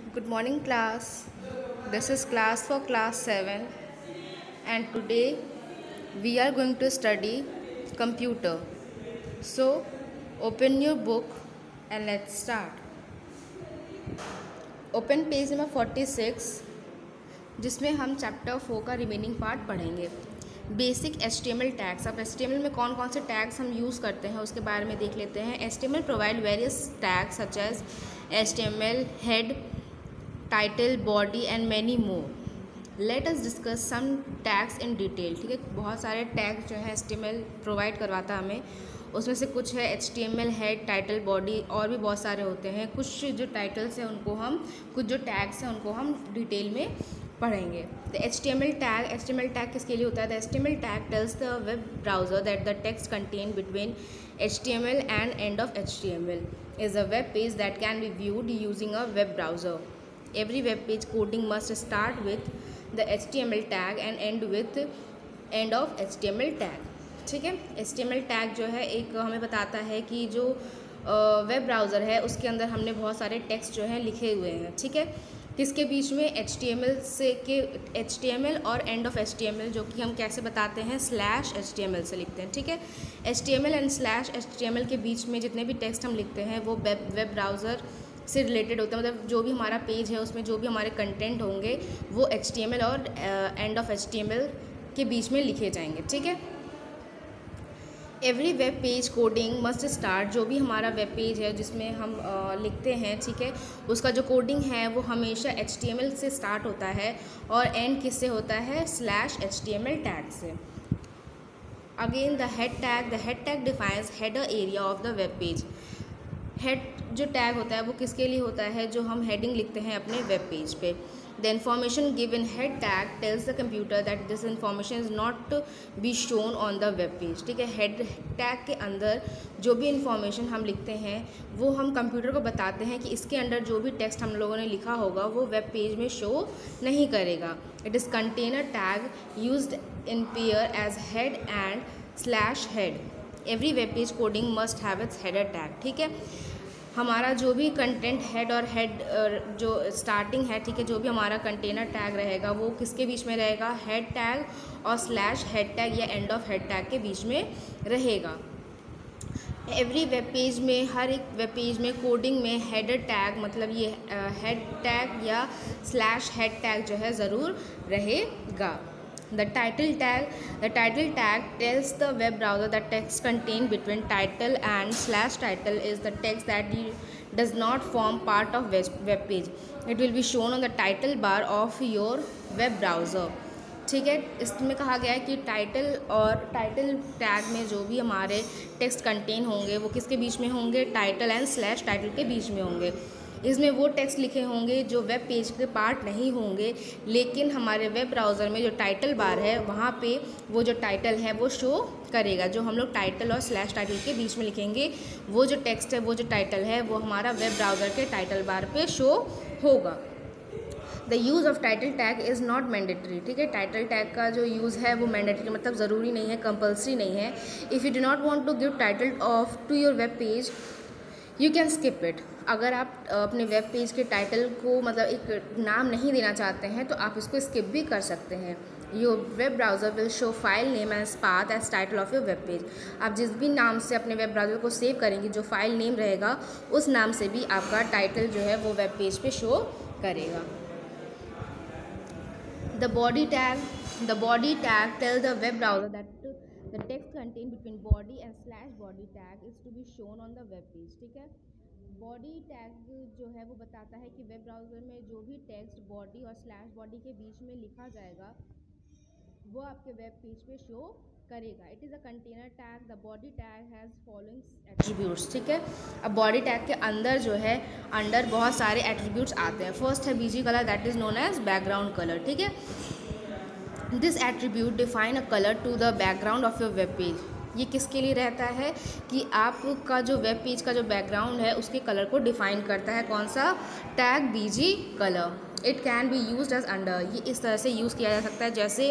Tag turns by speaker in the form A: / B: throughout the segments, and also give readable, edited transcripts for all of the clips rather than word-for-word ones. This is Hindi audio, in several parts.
A: Good morning, class. This is class for class 7, and today we are going to study computer. So, open your book and let's start. Open page number 46, जिसमें हम चैप्टर 4 का रिमेनिंग पार्ट पढ़ेंगे। Basic HTML tags. अब HTML में कौन कौन से टैग्स हम यूज़ करते हैं उसके बारे में देख लेते हैं। HTML provide various tags such as HTML head, title, body and many more. Let us discuss some tags in detail. ठीक है, बहुत सारे टैग्स जो है HTML प्रोवाइड करवाता है हमें। उसमें से कुछ है HTML हेड, टाइटल, बॉडी, और भी बहुत सारे होते हैं। कुछ जो टाइटल्स हैं उनको हम, कुछ जो टैग्स हैं उनको हम डिटेल में पढ़ेंगे। द HTML टैग किसके लिए होता है? The HTML tag tells the web browser that the text content between HTML and end of HTML is a web page that can be viewed using a web browser. Every web page coding must start with the HTML tag and end with end of HTML tag. ठीक है, HTML टैग जो है एक हमें बताता है कि जो वेब ब्राउज़र है उसके अंदर हमने बहुत सारे टेक्स्ट जो हैं लिखे हुए हैं। ठीक है, किसके बीच में? HTML और एंड ऑफ HTML, जो कि हम कैसे बताते हैं? /HTML से लिखते हैं। ठीक है, HTML एंड /HTML के बीच में जितने भी टेक्स्ट हम लिखते हैं वो वेब ब्राउज़र से रिलेटेड होता है। मतलब जो भी हमारा पेज है उसमें जो भी हमारे कंटेंट होंगे वो HTML और एंड ऑफ HTML के बीच में लिखे जाएंगे। ठीक है, every web page coding must start. जो भी हमारा वेब पेज है जिसमें हम लिखते हैं, ठीक है, उसका जो कोडिंग है वो हमेशा HTML से स्टार्ट होता है और एंड किससे होता है? /HTML टैग से। Again the head tag defines header area of the web page. Head जो टैग होता है वो किसके लिए होता है? जो हम हेडिंग लिखते हैं अपने वेब पेज पे। The information given head tag tells the computer that this information is not be shown on the web page. ठीक है, हेड टैग के अंदर जो भी इन्फॉर्मेशन हम लिखते हैं वो हम कंप्यूटर को बताते हैं कि इसके अंदर जो भी टेक्स्ट हम लोगों ने लिखा होगा वो वेब पेज में शो नहीं करेगा। It is container tag used in pair as head and /head. Every web page coding must have its header tag. ठीक है, हमारा जो भी कंटेंट हेड और हेड जो स्टार्टिंग है, ठीक है, जो भी हमारा कंटेनर टैग रहेगा वो किसके बीच में रहेगा? हेड टैग और /हेड टैग या एंड ऑफ हेड टैग के बीच में रहेगा। एवरी वेब पेज में, हर एक वेब पेज में कोडिंग में हेडर टैग मतलब ये हेड टैग या /हेड टैग जो है ज़रूर रहेगा। The title tag tells the web browser that text contained between title and /title is the text that does not form part of web page. It will be shown on the title bar of your web browser. ठीक है, इसमें कहा गया है कि टाइटल टैग में जो भी हमारे टेक्स्ट कंटेन होंगे वो किसके बीच में होंगे? टाइटल एंड /टाइटल के बीच में होंगे। इसमें वो टेक्स्ट लिखे होंगे जो वेब पेज के पार्ट नहीं होंगे, लेकिन हमारे वेब ब्राउज़र में जो टाइटल बार है वहाँ पे वो जो टाइटल है वो शो करेगा। जो हम लोग टाइटल और /टाइटल के बीच में लिखेंगे वो जो टेक्स्ट है, वो जो टाइटल है वो हमारा वेब ब्राउज़र के टाइटल बार पे शो होगा। The use of title tag is not mandatory. ठीक है, टाइटल टैग का जो यूज़ है वो मैंडेटरी मतलब ज़रूरी नहीं है, कंपल्सरी नहीं है। If you do not want to give title of to your web page you can skip it. अगर आप अपने वेब पेज के टाइटल को मतलब एक नाम नहीं देना चाहते हैं तो आप इसको स्किप भी कर सकते हैं। Your web browser will show file name as path as title of your web page. आप जिस भी नाम से अपने वेब ब्राउज़र को सेव करेंगे, जो फाइल नेम रहेगा उस नाम से भी आपका टाइटल जो है वो वेब पेज पे शो करेगा। The body tag tells the web browser that the text contained between body and /body tag is to be shown on the web page. ठीक है, बॉडी टैग जो है वो बताता है कि वेब ब्राउज़र में जो भी टेक्स्ट बॉडी और /बॉडी के बीच में लिखा जाएगा वो आपके वेब पेज पे शो करेगा। It is a container tag. The body tag has following attributes. ठीक है, अब बॉडी टैग के अंदर जो है अंडर बहुत सारे एट्रीब्यूट्स आते हैं। फर्स्ट है BG colour, that is known as background colour. ठीक है, this attribute define a colour to the background of your web page. ये किसके लिए रहता है? कि आपका जो वेब पेज का जो बैकग्राउंड है उसके कलर को डिफाइन करता है। कौन सा? Tag BG colour. It can be used as under. ये इस तरह से यूज़ किया जा सकता है जैसे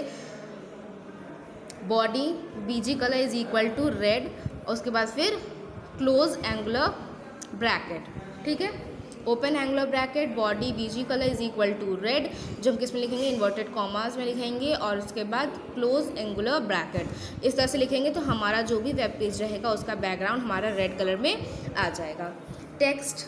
A: body BG colour is equal to red और उसके बाद फिर क्लोज एंगुलर ब्रैकेट। ठीक है, open angular bracket body BG colour is equal to red, जो हम किस में लिखेंगे, इन्वर्टेड कॉमास में लिखेंगे, और उसके बाद क्लोज एंगुलर ब्रैकेट इस तरह से लिखेंगे। तो हमारा जो भी वेब पेज रहेगा उसका बैकग्राउंड हमारा रेड कलर में आ जाएगा। Text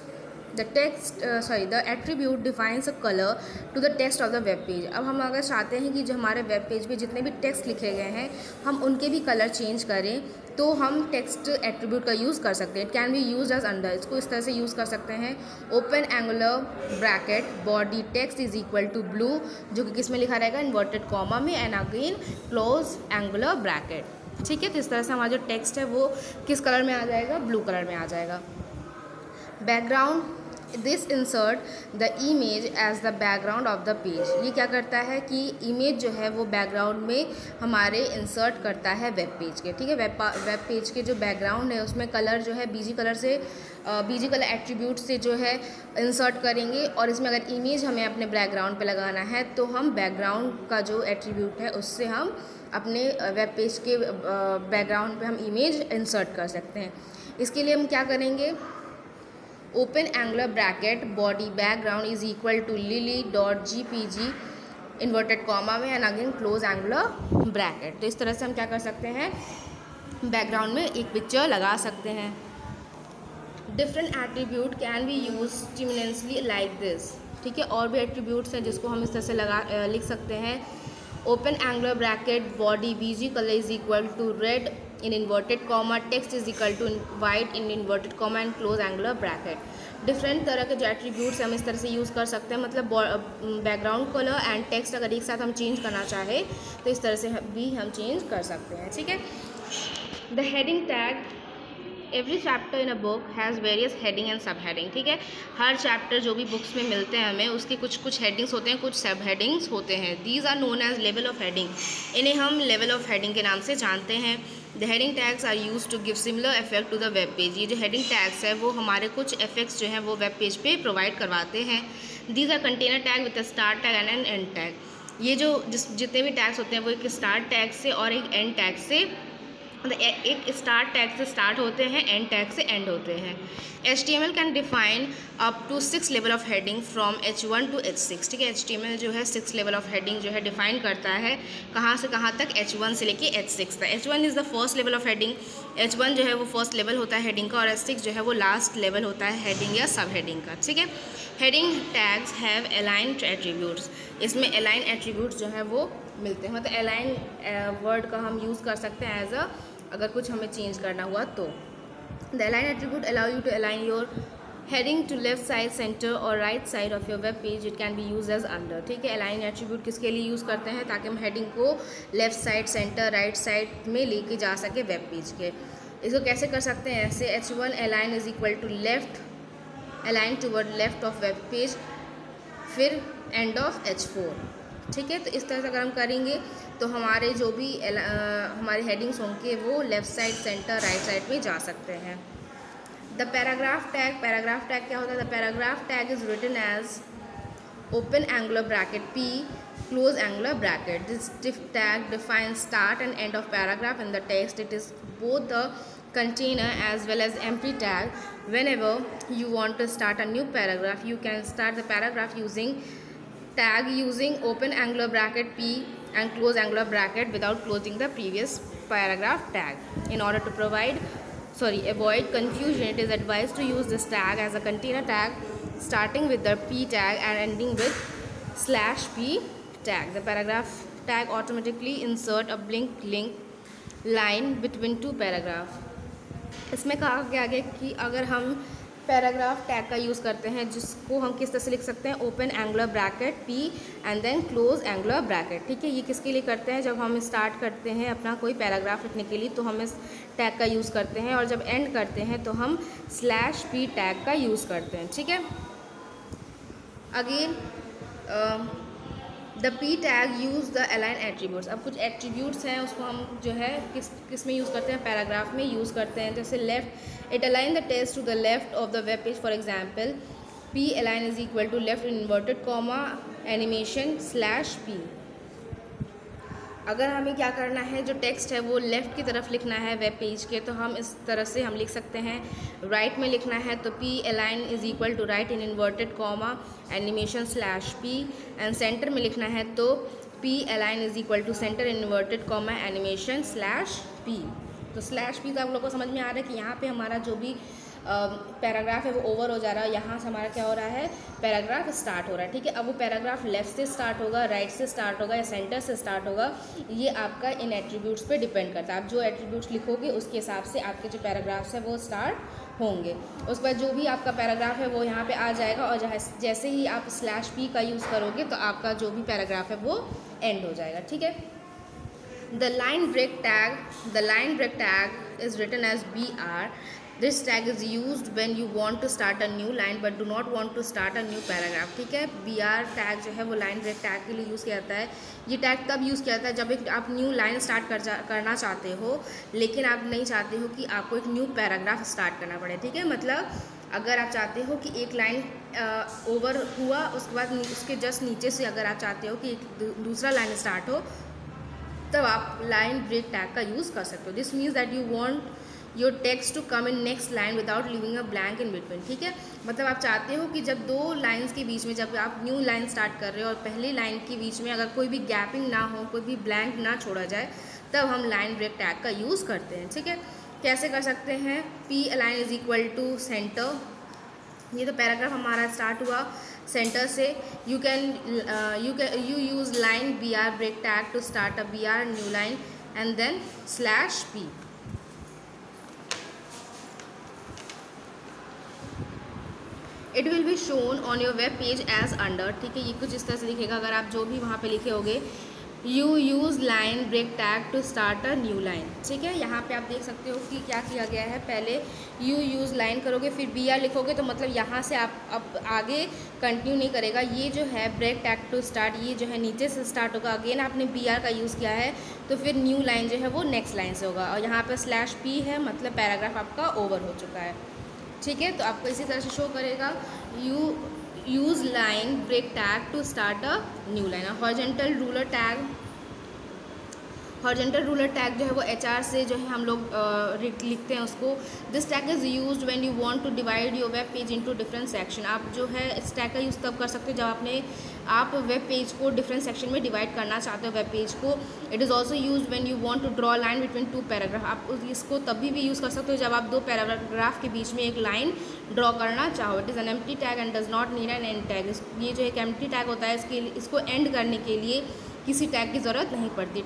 A: the attribute defines a color to the text of the web page। अब हम अगर चाहते हैं कि जो हमारे वेब पेज पे जितने भी टेक्स्ट लिखे गए हैं हम उनके भी कलर चेंज करें, तो हम टेक्स्ट एट्रीब्यूट का यूज़ कर सकते हैं। It can be use as under, इसको इस तरह से यूज़ कर सकते हैं। Open angular bracket body text is equal to blue, जो कि किस में लिखा रहेगा, इन्वर्टेड कॉमा में, and again close angular bracket. ठीक है, तो इस तरह से हमारा जो टेक्स्ट है वो किस कलर में आ जाएगा, ब्लू कलर में आ जाएगा। Background, this insert the image as the background of the page. ये क्या करता है कि इमेज जो है वो बैकग्राउंड में हमारे इंसर्ट करता है वेब पेज के। ठीक है, वेब पेज के जो बैकग्राउंड है उसमें कलर जो है बीजी कलर एट्रीब्यूट से जो है इंसर्ट करेंगे, और इसमें अगर इमेज हमें अपने बैकग्राउंड पे लगाना है तो हम बैकग्राउंड का जो एट्रीब्यूट है उससे हम अपने वेब पेज के बैकग्राउंड पे हम इमेज इंसर्ट कर सकते हैं। इसके लिए हम क्या करेंगे, open angular bracket body background is equal to lily.jpg inverted comma में, and again close angular bracket. तो इस तरह से हम क्या कर सकते हैं, बैकग्राउंड में एक पिक्चर लगा सकते हैं। Different attribute can be use similarly like this. ठीक है, और भी एट्रीब्यूट्स हैं जिसको हम इस तरह से लिख सकते हैं। Open angular bracket body BG colour is equal to red in inverted comma, text is equal to white in inverted comma, and close angular bracket. Different तरह के जो एट्रीब्यूट्स हम इस तरह से यूज़ कर सकते हैं, मतलब बैकग्राउंड कलर एंड टेक्स्ट अगर एक साथ हम चेंज करना चाहें तो इस तरह से भी हम चेंज कर सकते हैं। ठीक है, the heading tag, every chapter in a book has various heading and subheading. ठीक है, हर चैप्टर जो भी बुक्स में मिलते हैं हमें उसके कुछ हेडिंग्स होते हैं, कुछ सब हेडिंग्स होते हैं। These are known as level of heading, इन्हें हम लेवल ऑफ हेडिंग के नाम से जानते हैं। The heading tags are use to give similar effect to the web page. ये जो हेडिंग टैग्स है वो हमारे कुछ इफेक्ट्स जो हैं वो वेब पेज पे प्रोवाइड करवाते हैं। These are container tag with a start tag and an end tag. ये जो जितने भी टैग्स होते हैं वो एक स्टार्ट टैग से और एक एंड टैग से, एक स्टार्ट टैग से स्टार्ट होते हैं, एंड टैग से एंड होते हैं। HTML can define up to 6 level of heading from H1 to H6। ठीक है, HTML जो है 6 लेवल ऑफ हेडिंग जो है डिफाइन करता है, कहाँ से कहाँ तक, H1 से लेके H6 तक। H1 is the first level of heading, H1 जो है वो फर्स्ट लेवल होता है हेडिंग का, और H6 जो है वो लास्ट लेवल होता है हेडिंग या सब हेडिंग का। ठीक है, heading tags have align attributes, इसमें अलाइन एट्रीब्यूट्स जो है वो मिलते हैं, मतलब अलाइन वर्ड का हम यूज़ कर सकते हैं एज अगर कुछ हमें चेंज करना हुआ तो। The align attribute allow you to align your heading to left side, centre और right side of your web page. It can be use as under. ठीक है, अलाइन एट्रीब्यूट किसके लिए यूज़ करते हैं, ताकि हम हेडिंग को left side, centre, right side में लेके जा सके वेब पेज के। इसको कैसे कर सकते हैं, ऐसे H1 align is equal to left, align toward left of web page, फिर एंड ऑफ H4। ठीक है, तो इस तरह से अगर हम करेंगे तो हमारे जो भी हमारे हेडिंग्स होंगे वो left side, centre, right side में जा सकते हैं। द पैराग्राफ टैग क्या होता है, the paragraph tag is written as open angular bracket P close angular bracket. This tag defines start and end of paragraph in the text. It is both the container as well as empty tag. Whenever you want to start a new paragraph, you can start the paragraph using open angular bracket P and close angular bracket without closing the previous paragraph tag. In order to avoid confusion, it is advised to use this tag as a container tag, starting with the P tag and ending with /P tag. The paragraph tag automatically insert a link line between two paragraphs. इसमें कहा गया है कि अगर हम पैराग्राफ टैग का यूज़ करते हैं, जिसको हम किस तरह से लिख सकते हैं, open angular bracket P and then close angular bracket. ठीक है, ये किसके लिए करते हैं, जब हम स्टार्ट करते हैं अपना कोई पैराग्राफ लिखने के लिए तो हम इस टैग का यूज़ करते हैं, और जब एंड करते हैं तो हम /P टैग का यूज़ करते हैं। ठीक है, again the P tag use the align attributes. अब कुछ एट्रीब्यूट्स हैं उसको हम जो है किस में यूज़ करते हैं, पैराग्राफ में यूज़ करते हैं। जैसे left, it align the text to the left of the web page. For example, P align is equal to left in inverted comma animation /P। अगर हमें क्या करना है, जो टेक्स्ट है वो लेफ़्ट की तरफ लिखना है वेब पेज के, तो हम इस तरह से हम लिख सकते हैं। राइट में लिखना है तो P align is equal to right in inverted comma animation slash P, and centre में लिखना है तो P align is equal to centre in inverted comma animation slash P। तो स्लैश P तो आप लोगों को समझ में आ रहा है कि यहाँ पे हमारा जो भी पैराग्राफ है वो ओवर हो जा रहा है। यहाँ से हमारा क्या हो रहा है, पैराग्राफ स्टार्ट हो रहा है, ठीक है। अब वो पैराग्राफ लेफ़्ट से स्टार्ट होगा, राइट से स्टार्ट होगा या सेंटर से स्टार्ट होगा, ये आपका इन एट्रीब्यूट्स पे डिपेंड करता है। आप जो एट्रीब्यूट्स लिखोगे उसके हिसाब से आपके जो पैराग्राफ्स है वो स्टार्ट होंगे। उस पर जो भी आपका पैराग्राफ है वो यहाँ पे आ जाएगा, और जैसे ही आप स्लैश P का यूज़ करोगे तो आपका जो भी पैराग्राफ है वो एंड हो जाएगा, ठीक है। The line break tag is written as BR. This tag is used when you want to start a new line but do not want to start a new paragraph, ठीक है। BR टैग जो है वो लाइन ब्रेक टैग के लिए यूज़ किया जाता है। ये टैग तब यूज़ किया जाता है जब एक आप न्यू लाइन स्टार्ट करना चाहते हो, लेकिन आप नहीं चाहते हो कि आपको एक न्यू पैराग्राफ स्टार्ट करना पड़े, ठीक है। मतलब अगर आप चाहते हो कि एक लाइन ओवर हुआ, उसके बाद उसके जस्ट नीचे से अगर आप चाहते हो कि एक दूसरा लाइन स्टार्ट हो, तब आप लाइन ब्रेक टैग का यूज़ कर सकते हो। This means that you want your text to come in next line without leaving a blank in between, ठीक है। मतलब आप चाहते हो कि जब दो लाइंस के बीच में, जब आप न्यू लाइन स्टार्ट कर रहे हो और पहली लाइन के बीच में अगर कोई भी गैपिंग ना हो, कोई भी ब्लैंक ना छोड़ा जाए, तब हम लाइन ब्रेक टैग का यूज़ करते हैं, ठीक है। कैसे कर सकते हैं, P align is equal to centre. ये तो पैराग्राफ हमारा स्टार्ट हुआ सेंटर से। You use line BR break tag to start a BR new line and then slash P। It will be shown on your web page as under, ठीक है। ये कुछ इस तरह से दिखेगा अगर आप जो भी वहाँ पे लिखे होगे। You use line break tag to start a new line, ठीक है। यहाँ पे आप देख सकते हो कि क्या किया गया है। पहले यू यूज़ लाइन करोगे, फिर BR लिखोगे, तो मतलब यहाँ से आप अब आगे कंटिन्यू नहीं करेगा। ये जो है ब्रेक टैग टू स्टार्ट, ये जो है नीचे से स्टार्ट होगा। अगेन आपने BR का यूज़ किया है, तो फिर न्यू लाइन जो है वो नेक्स्ट लाइन से होगा। और यहाँ पर स्लैश P है, मतलब पैराग्राफ आपका ओवर हो चुका है, ठीक है। तो आपको इसी तरह से शो करेगा। You use line break tag to start a new line. Horizontal ruler tag जो है वो HR से जो है हम लोग लिखते हैं उसको। This tag is used when you want to divide your web page into different section. आप जो है इस टैग का यूज़ तब कर सकते हो जब आप वेब पेज को डिफरेंट सेक्शन में डिवाइड करना चाहते हो वेब पेज को। It is also used when you want to draw line between two paragraph. आप इसको तभी भी यूज़ कर सकते हो जब आप दो पैराग्राफ के बीच में एक लाइन ड्रॉ करना चाहो। It is an empty tag and does not need an end tag. ये जो एक एम्प्टी टैग होता है, इसको एंड करने के लिए किसी टैग की ज़रूरत नहीं पड़ती।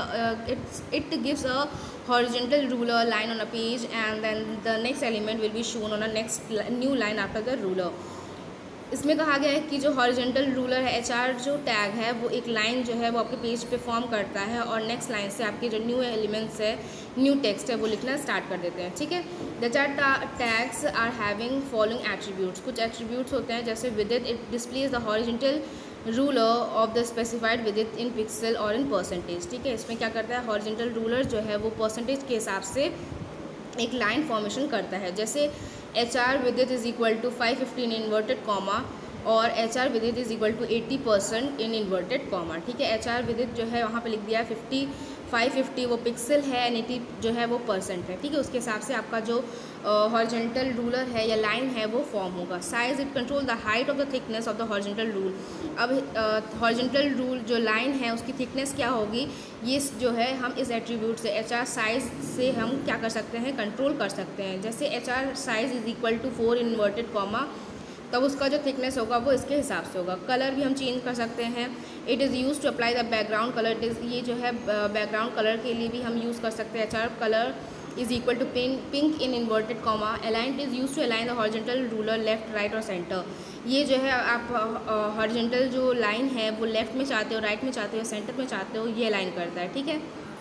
A: It gives a horizontal ruler line on a page and then the next element will be shown on a next new line after the ruler. इसमें कहा गया है कि जो हॉरिजॉन्टल रूलर है, HR जो टैग है, वो एक लाइन जो है वो आपके पेज पे फॉर्म करता है और नेक्स्ट लाइन से आपके जो न्यू एलिमेंट्स है, न्यू टेक्स्ट है, वो लिखना स्टार्ट कर देते हैं, ठीक है। The tags are having following attributes. कुछ एट्रीब्यूट्स होते हैं जैसे width, it displays the horizontal ruler of the specified width in pixel और इन परसेंटेज, ठीक है। इसमें क्या करता है, हॉरिजॉन्टल रूलर जो है वो परसेंटेज के हिसाब से एक लाइन फॉर्मेशन करता है। जैसे HR width is equal to 550 in inverted comma और HR width is equal to 80% in inverted comma, ठीक है। HR विदिट जो है वहाँ पे लिख दिया है 550 वो पिक्सल है एंड 80 जो है वो परसेंट है, ठीक है। उसके हिसाब से आपका जो हॉरिजॉन्टल रूलर है या लाइन है वो फॉर्म होगा। Size, it control the height of the thickness of the horizontal rule. अब हॉरिजॉन्टल रूल जो लाइन है उसकी थिकनेस क्या होगी, ये जो है हम इस एट्रीब्यूट से HR साइज़ से हम क्या कर सकते हैं, कंट्रोल कर सकते हैं। जैसे HR size is equal to 4 in inverted comma, तब उसका जो थिकनेस होगा वो इसके हिसाब से होगा। कलर भी हम चेंज कर सकते हैं। It is use to apply the background colour. It is, ये जो है बैकग्राउंड कलर के लिए भी हम यूज़ कर सकते हैं। HR colour is equal to pink in inverted comma. Align is use to align the horizontal ruler left, right और सेंटर। ये जो है आप हॉरिजॉन्टल जो लाइन है वो लेफ्ट में चाहते हो, राइट में चाहते हो, सेंटर में चाहते हो, ये अलाइन करता है, ठीक है।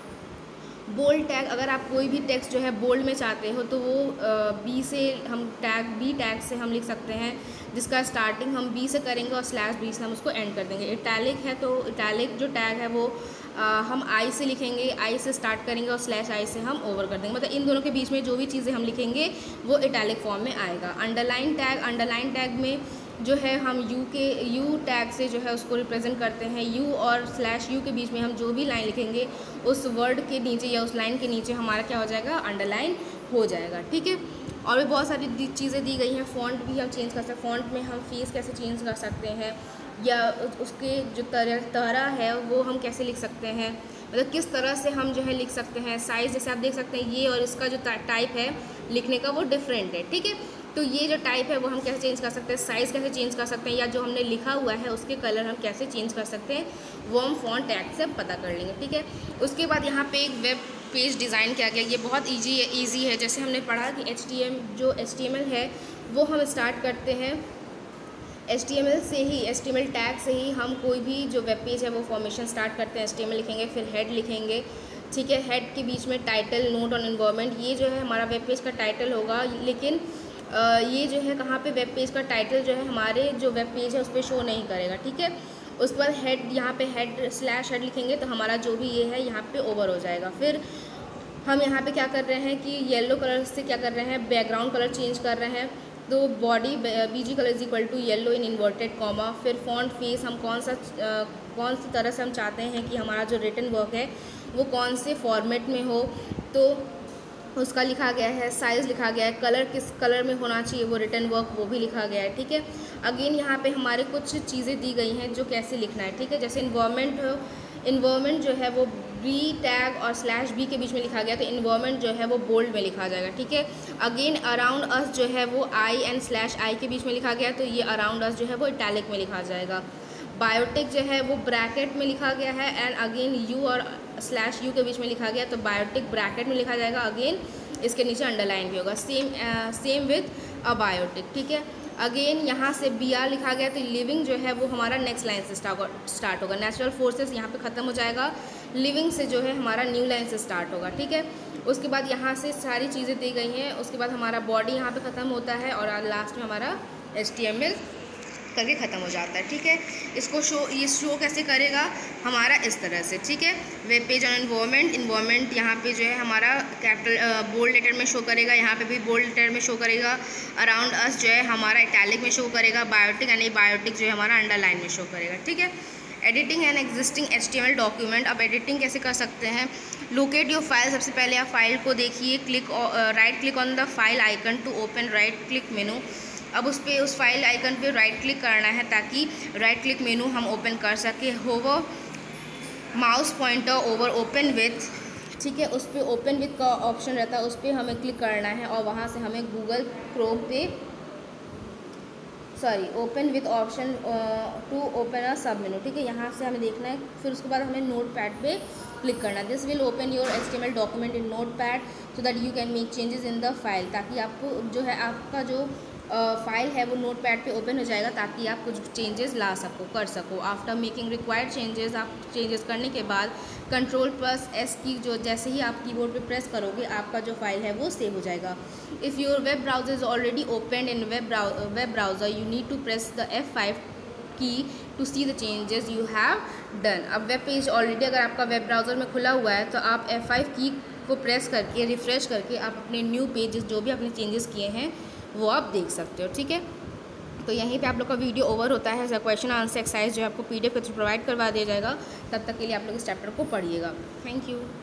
A: बोल्ड टैग, अगर आप कोई भी टेक्स्ट जो है बोल्ड में चाहते हो तो वो B से हम B टैग से हम लिख सकते हैं, जिसका स्टार्टिंग हम B से करेंगे और स्लैश B से हम उसको एंड कर देंगे। इटैलिक है तो इटैलिक जो टैग है वो हम I से लिखेंगे, I से स्टार्ट करेंगे और स्लैश I से हम ओवर कर देंगे। मतलब इन दोनों के बीच में जो भी चीज़ें हम लिखेंगे वो इटैलिक फॉर्म में आएगा। अंडरलाइन टैग में जो है हम यू टैग से जो है उसको रिप्रेजेंट करते हैं। यू और स्लैश यू के बीच में हम जो भी लाइन लिखेंगे उस वर्ड के नीचे या उस लाइन के नीचे हमारा क्या हो जाएगा, अंडरलाइन हो जाएगा। ठीक है, और भी बहुत सारी चीज़ें दी गई हैं। फ़ॉन्ट भी हम चेंज कर सकते हैं, फ़ॉन्ट में हम फेस कैसे चेंज कर सकते हैं, या उसके जो तरह है वो हम कैसे लिख सकते हैं, मतलब किस तरह से हम जो है लिख सकते हैं। साइज़ जैसे आप देख सकते हैं ये और इसका जो टाइप है लिखने का वो डिफरेंट है। ठीक है, तो ये जो टाइप है वो हम कैसे चेंज कर सकते हैं, साइज़ कैसे चेंज कर सकते हैं, या जो हमने लिखा हुआ है उसके कलर हम कैसे चेंज कर सकते हैं, वो हम फ़ॉन्ट टैग से पता कर लेंगे। ठीक है, उसके बाद यहाँ पे एक वेब पेज डिज़ाइन किया गया। ये बहुत ईजी है। जैसे हमने पढ़ा कि HTML है वो हम स्टार्ट करते हैं HTML से ही, HTML टैग से ही हम कोई भी जो वेब पेज है वो फॉर्मेशन स्टार्ट करते हैं। HTML लिखेंगे, फिर हेड लिखेंगे। ठीक है, हेड के बीच में टाइटल, नोट और एनवायरनमेंट, ये जो है हमारा वेब पेज का टाइटल होगा। लेकिन ये जो है कहाँ पे वेब पेज का टाइटल जो है हमारे जो वेब पेज है उस पर शो नहीं करेगा। ठीक है, उसके बाद हेड, यहाँ पे हेड लिखेंगे तो हमारा जो भी ये है यहाँ पे ओवर हो जाएगा। फिर हम यहाँ पे क्या कर रहे हैं कि येलो कलर से क्या कर रहे हैं, बैकग्राउंड कलर चेंज कर रहे हैं। तो body BG colour is equal to yellow in inverted comma. फिर फॉन्ट फेस हम कौन सी तरह से हम चाहते हैं कि हमारा जो रिटन वर्क है वो कौन से फॉर्मेट में हो, तो उसका लिखा गया है। साइज़ लिखा गया है, कलर किस कलर में होना चाहिए वो रिटन वर्क वो भी लिखा गया है। ठीक है, अगेन यहाँ पे हमारे कुछ चीज़ें दी गई हैं जो कैसे लिखना है। ठीक है, जैसे इन्वायरमेंट जो है वो B टैग और /B के बीच में लिखा गया, तो इन्वायरमेंट जो है वो बोल्ड में लिखा जाएगा। ठीक है, अगेन अराउंड अस जो है वो I एंड /I के बीच में लिखा गया, तो ये अराउंड अस जो है वो इटैलिक में लिखा जाएगा। बायोटिक जो है वो ब्रैकेट में लिखा गया है, एंड अगेन U और /U के बीच में लिखा गया, तो बायोटिक ब्रैकेट में लिखा जाएगा। अगेन इसके नीचे अंडरलाइन भी होगा, सेम विथ अबायोटिक। ठीक है, अगेन यहाँ से BR लिखा गया, तो लिविंग जो है वो हमारा नेक्स्ट लाइन से स्टार्ट होगा। नेचुरल फोर्सेस यहाँ पे ख़त्म हो जाएगा, लिविंग से जो है हमारा न्यू लाइन से स्टार्ट होगा। ठीक है, उसके बाद यहाँ से सारी चीज़ें दी गई हैं। उसके बाद हमारा बॉडी यहाँ पे ख़त्म होता है और लास्ट में हमारा HTML करके ख़त्म हो जाता है। ठीक है, इसको ये शो कैसे करेगा हमारा, इस तरह से। ठीक है, वेब पेज और इन्वायरमेंट यहाँ पे जो है हमारा कैपिटल बोल्ड लेटर में शो करेगा, यहाँ पे भी बोल्ड लेटर में शो करेगा। अराउंड अस जो है हमारा इटैलिक में शो करेगा। बायोटिक यानी बायोटिक जो है हमारा अंडरलाइन में शो करेगा। ठीक है, editing an existing HTML document. अब एडिटिंग कैसे कर सकते हैं, लोकेट योर फाइल। सबसे पहले आप फाइल को देखिए, right click on the file icon to open right click menu. अब उस फाइल आइकन पे राइट क्लिक करना है ताकि राइट क्लिक मेनू हम ओपन कर सके। Hover mouse pointer over open with, ठीक है, उस पर ओपन विथ का ऑप्शन रहता है, उस पर हमें क्लिक करना है और वहाँ से हमें गूगल क्रोम पे open with option to open a sub menu. ठीक है, यहाँ से हमें देखना है। फिर उसके बाद हमें नोट पैड पे क्लिक करना है। This will open your HTML document in notepad so that you can make changes in the file. ताकि आपको जो है आपका जो फाइल है वो नोट पैड पर ओपन हो जाएगा, ताकि आप कुछ चेंजेस कर सको। आफ्टर मेकिंग रिक्वायर्ड चेंजेस, आप चेंजेस करने के बाद Ctrl+S की जो जैसे ही आप कीबोर्ड पे प्रेस करोगे आपका जो फाइल है वो सेव हो जाएगा। If your web browser is already open in web browser you need to press the F5 key to see the changes you have done. अब वेब पेज ऑलरेडी अगर आपका वेब ब्राउज़र में खुला हुआ है तो आप F5 की को प्रेस करके रिफ़्रेश करके आप अपने न्यू पेजेस जो भी आपने चेंजेस किए हैं वो आप देख सकते हो। ठीक है, तो यहीं पे आप लोग का वीडियो ओवर होता है। क्वेश्चन आंसर एक्सरसाइज जो आपको PDF के थ्रू प्रोवाइड करवा दिया जाएगा। तब तक के लिए आप लोग इस चैप्टर को पढ़िएगा। Thank you.